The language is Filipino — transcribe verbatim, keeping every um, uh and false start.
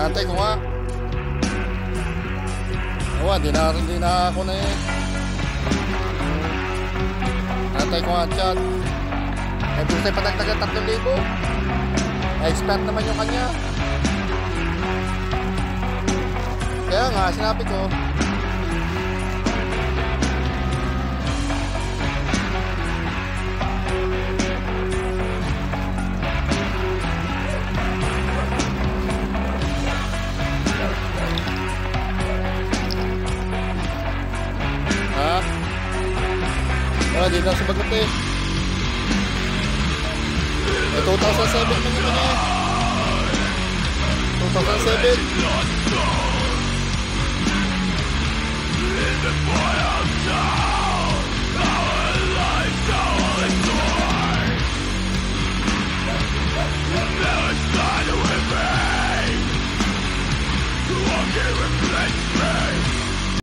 Naantay ko nga. Awa, di na, di na ako na eh. Naantay ko nga chat. Eh, gusto yung patagtagan tatlong libo. Expert naman yung kanya. Kaya nga, sinabi ko. Ha? Wala, di na sumagot eh. Eh, two thousand seven man naman eh. two thousand seven.